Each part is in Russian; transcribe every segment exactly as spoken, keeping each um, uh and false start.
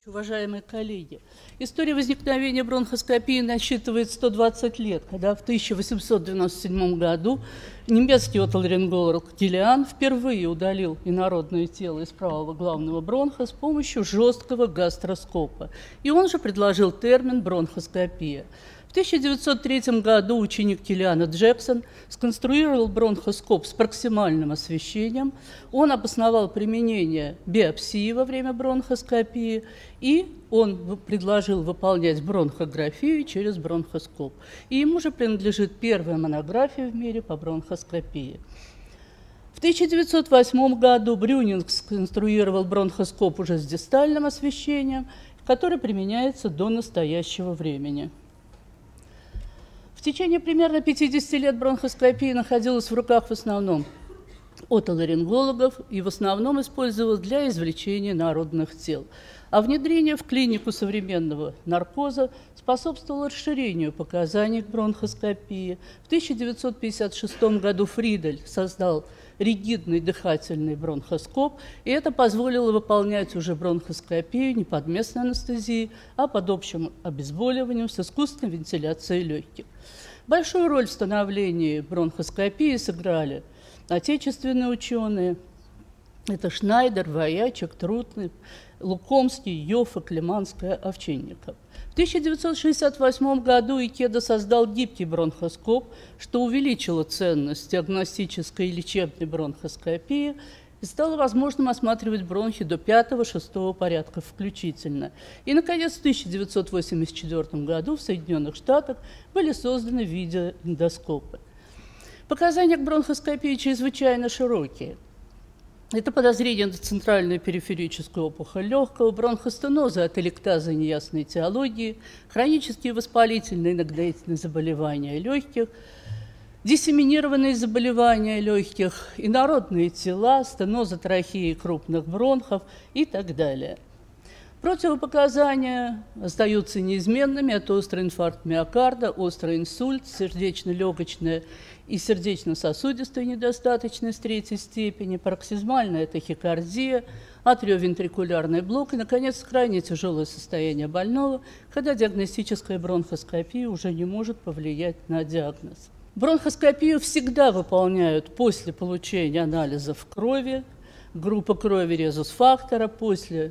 Уважаемые коллеги, история возникновения бронхоскопии насчитывает сто двадцать лет, когда в тысяча восемьсот девяносто седьмом году немецкий отоларинголог Дилиан впервые удалил инородное тело из правого главного бронха с помощью жесткого гастроскопа. И он же предложил термин бронхоскопия. В тысяча девятьсот третьем году ученик Дилиана Джексон сконструировал бронхоскоп с проксимальным освещением. Он обосновал применение биопсии во время бронхоскопии, и он предложил выполнять бронхографию через бронхоскоп. И ему же принадлежит первая монография в мире по бронхоскопии. В тысяча девятьсот восьмом году Брюнинг сконструировал бронхоскоп уже с дистальным освещением, который применяется до настоящего времени. В течение примерно пятидесяти лет бронхоскопия находилась в руках в основном отоларингологов и в основном использовалась для извлечения инородных тел. А внедрение в клинику современного наркоза способствовало расширению показаний к бронхоскопии. В тысяча девятьсот пятьдесят шестом году Фридель создал ригидный дыхательный бронхоскоп, и это позволило выполнять уже бронхоскопию не под местной анестезией, а под общим обезболиванием с искусственной вентиляцией легких. Большую роль в становлении бронхоскопии сыграли отечественные ученые. Это Шнайдер, Воячек, Трутный, Лукомский, Йоффе, Климанская, Овчинников. В тысяча девятьсот шестьдесят восьмом году Икеда создал гибкий бронхоскоп, что увеличило ценность диагностической и лечебной бронхоскопии и стало возможным осматривать бронхи до пятого-шестого порядка включительно. И, наконец, в тысяча девятьсот восемьдесят четвёртом году в Соединенных Штатах были созданы видеоэндоскопы. Показания к бронхоскопии чрезвычайно широкие. Это подозрение на центральную периферическую опухоль легкого, бронхостенозы, ателектазы неясной этиологии, хронические воспалительные иногдаительные заболевания легких, диссеминированные заболевания легких, инородные тела, стеноза трахеи крупных бронхов и так далее. Противопоказания остаются неизменными. Это острый инфаркт миокарда, острый инсульт, сердечно-легочная и сердечно-сосудистая недостаточность третьей степени, пароксизмальная тахикардия, атриовентрикулярный блок и, наконец, крайне тяжелое состояние больного, когда диагностическая бронхоскопия уже не может повлиять на диагноз. Бронхоскопию всегда выполняют после получения анализов крови, группа крови резус-фактора, после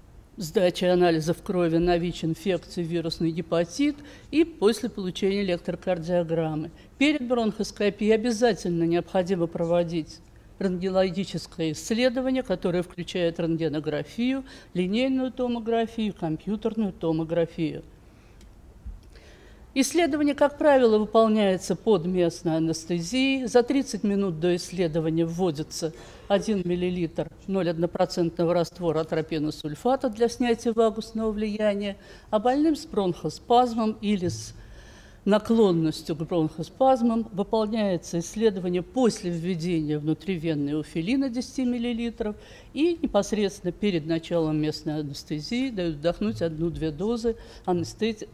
сдачи анализов крови на ВИЧ-инфекцию, вирусный гепатит и после получения электрокардиограммы. Перед бронхоскопией обязательно необходимо проводить рентгенологическое исследование, которое включает рентгенографию, линейную томографию, компьютерную томографию. Исследование, как правило, выполняется под местной анестезией. За тридцать минут до исследования вводится один миллилитр ноль целых одна десятая процента раствора атропиносульфата для снятия вагусного влияния, а больным с бронхоспазмом или с наклонностью к бронхоспазмам выполняется исследование после введения внутривенной уфилина десять миллилитров и непосредственно перед началом местной анестезии дают вдохнуть одну-две дозы анестезии,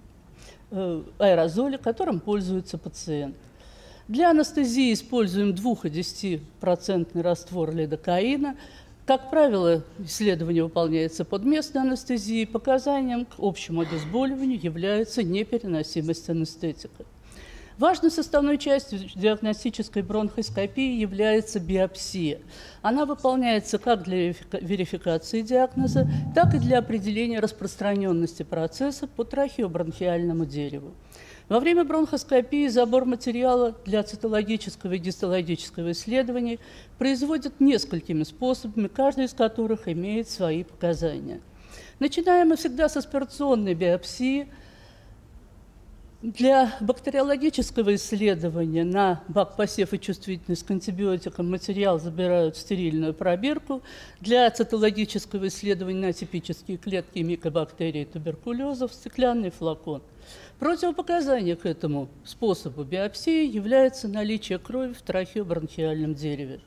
аэрозоля, которым пользуется пациент. Для анестезии используем два и десять сотых процента раствор лидокаина. Как правило, исследование выполняется под местной анестезией. Показанием к общему обезболиванию является непереносимость анестетика. Важной составной частью диагностической бронхоскопии является биопсия. Она выполняется как для верификации диагноза, так и для определения распространенности процесса по трахеобронхиальному дереву. Во время бронхоскопии забор материала для цитологического и гистологического исследования производят несколькими способами, каждый из которых имеет свои показания. Начинаем мы всегда с аспирационной биопсии. Для бактериологического исследования на бак-посев и чувствительность к антибиотикам материал забирают в стерильную пробирку. Для цитологического исследования на атипические клетки и микобактерии туберкулеза в стеклянный флакон. Противопоказанием к этому способу биопсии является наличие крови в трахеобронхиальном дереве.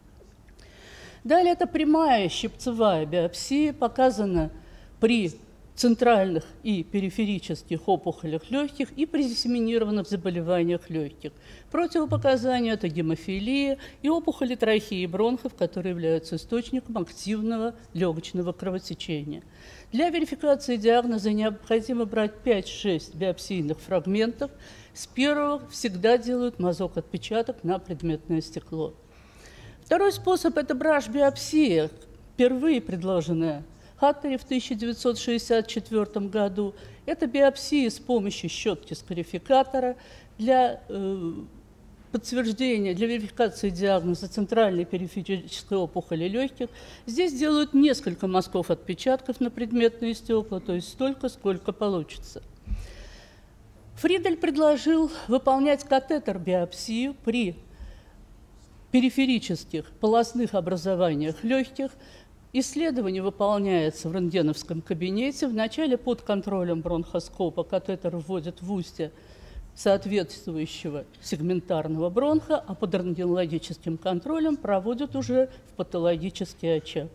Далее это прямая щипцевая биопсия, показана при центральных и периферических опухолях легких и при диссеминированных заболеваниях легких. Противопоказания – это гемофилия и опухоли трахеи и бронхов, которые являются источником активного легочного кровотечения. Для верификации диагноза необходимо брать пять-шесть биопсийных фрагментов. С первого всегда делают мазок-отпечаток на предметное стекло. Второй способ – это браш-биопсия, впервые предложенная Хаттери в тысяча девятьсот шестьдесят четвёртом году. Это биопсия с помощью щетки-скарификатора для э, подтверждения, для верификации диагноза центральной периферической опухоли легких. Здесь делают несколько мазков отпечатков на предметные стекла, то есть столько, сколько получится. Фридель предложил выполнять катетер-биопсию при периферических полостных образованиях легких. Исследование выполняется в рентгеновском кабинете. Вначале под контролем бронхоскопа катетер вводят в устье соответствующего сегментарного бронха, а под рентгенологическим контролем проводят уже в патологический очаг.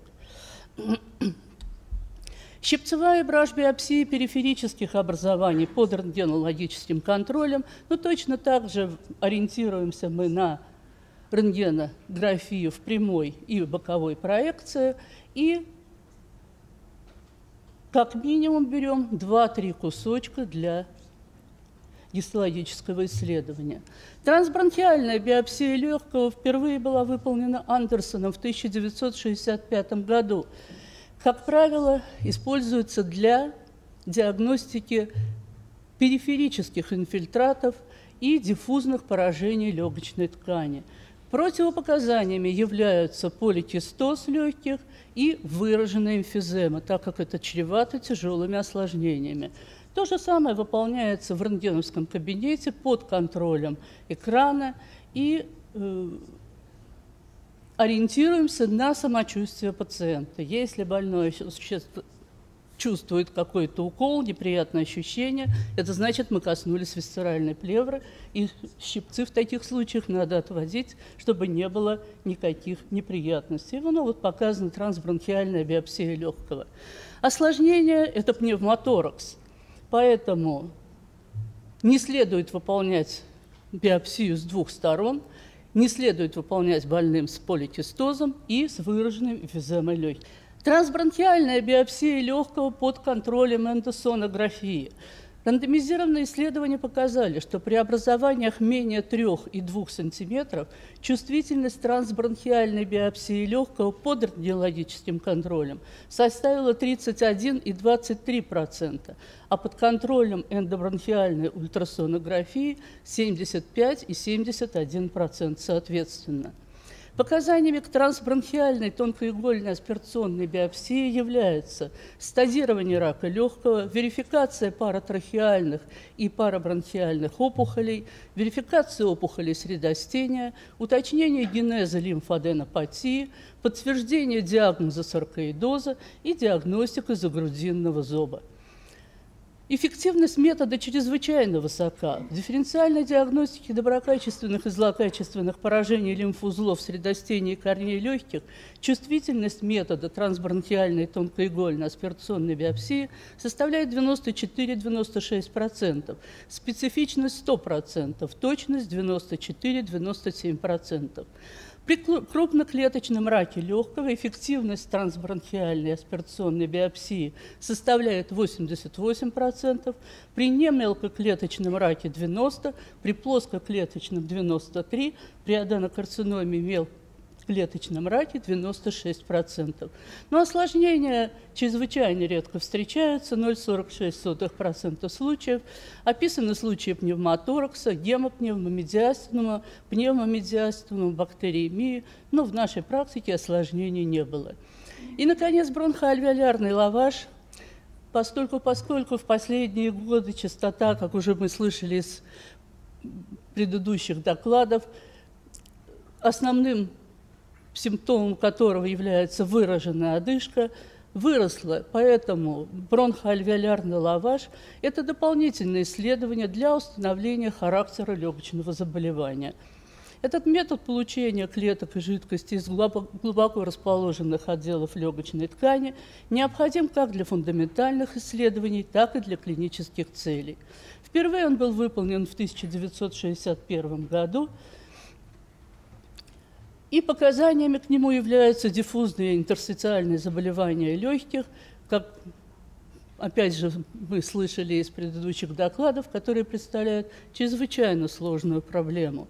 Щипцевая браш-биопсия периферических образований под рентгенологическим контролем, но точно так же ориентируемся мы на рентгенографию в прямой и боковой проекции, и как минимум берем два-три кусочка для гистологического исследования. Трансбронхиальная биопсия легкого впервые была выполнена Андерсоном в тысяча девятьсот шестьдесят пятом году. Как правило, используется для диагностики периферических инфильтратов и диффузных поражений легочной ткани. Противопоказаниями являются поликистоз легких и выраженная эмфизема, так как это чревато тяжелыми осложнениями. То же самое выполняется в рентгеновском кабинете под контролем экрана и э, ориентируемся на самочувствие пациента. Если больной чувствует какой-то укол, неприятное ощущение, это значит, мы коснулись висцеральной плевры, и щипцы в таких случаях надо отводить, чтобы не было никаких неприятностей. Ну, вот показана трансбронхиальная биопсия легкого. Осложнение – это пневмоторакс, поэтому не следует выполнять биопсию с двух сторон, не следует выполнять больным с поликистозом и с выраженным эмфиземой легких. Трансбронхиальная биопсия легкого под контролем эндосонографии. Рандомизированные исследования показали, что при образованиях менее трёх и двух сантиметров чувствительность трансбронхиальной биопсии легкого под рентгенологическим контролем составила тридцать один и двадцать три сотых процента, а под контролем эндобронхиальной ультрасонографии семьдесят пять и семьдесят один процент соответственно. Показаниями к трансбронхиальной тонкоигольной аспирационной биопсии являются стадирование рака легкого, верификация паратрахеальных и парабронхиальных опухолей, верификация опухолей средостения, уточнение генеза лимфаденопатии, подтверждение диагноза саркоидоза и диагностика загрудинного зоба. Эффективность метода чрезвычайно высока. В дифференциальной диагностике доброкачественных и злокачественных поражений лимфоузлов средостения и корней легких чувствительность метода трансбронхиальной тонкоигольной аспирационной биопсии составляет девяносто четыре — девяносто шесть процентов, специфичность сто процентов, точность девяносто четыре — девяносто семь процентов. При крупноклеточном раке легкого эффективность трансбронхиальной аспирационной биопсии составляет восемьдесят восемь процентов, при немелкоклеточном раке девяносто процентов, при плоскоклеточном девяносто три процента, при аденокарциноме мелкоклеточном раке девяносто шесть процентов. Но осложнения чрезвычайно редко встречаются, ноль целых сорок шесть сотых процента случаев. Описаны случаи пневмоторакса, гемопневмомедиастинума, пневмомедиастинума, бактериемии, но в нашей практике осложнений не было. И, наконец, бронхоальвеолярный лаваж. Постольку, поскольку в последние годы частота, как уже мы слышали из предыдущих докладов, основным симптомом которого является выраженная одышка, выросла, поэтому бронхоальвеолярный лаваж – это дополнительное исследование для установления характера легочного заболевания. Этот метод получения клеток и жидкости из глубоко расположенных отделов легочной ткани необходим как для фундаментальных исследований, так и для клинических целей. Впервые он был выполнен в тысяча девятьсот шестьдесят первом году, и показаниями к нему являются диффузные интерстициальные заболевания легких, как, опять же, мы слышали из предыдущих докладов, которые представляют чрезвычайно сложную проблему.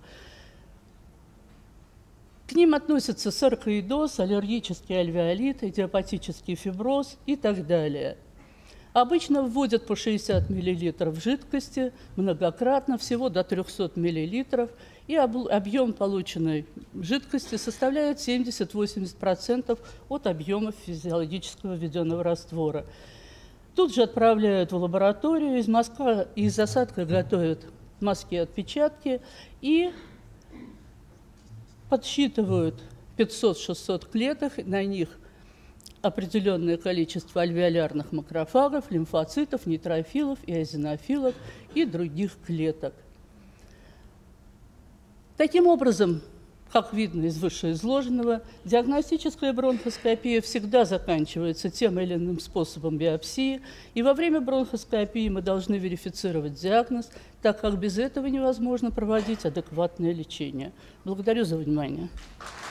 К ним относятся саркоидоз, аллергический альвеолит, идиопатический фиброз и так далее. Обычно вводят по шестьдесят миллилитров жидкости многократно, всего до трёхсот миллилитров, и объем полученной жидкости составляет семьдесят-восемьдесят процентов от объема физиологического введенного раствора. Тут же отправляют в лабораторию, из мазка, из осадка готовят мазки-отпечатки и подсчитывают пятьсот-шестьсот клеток, на них определенное количество альвеолярных макрофагов, лимфоцитов, нейтрофилов, эозинофилов и других клеток. Таким образом, как видно из вышеизложенного, диагностическая бронхоскопия всегда заканчивается тем или иным способом биопсии, и во время бронхоскопии мы должны верифицировать диагноз, так как без этого невозможно проводить адекватное лечение. Благодарю за внимание.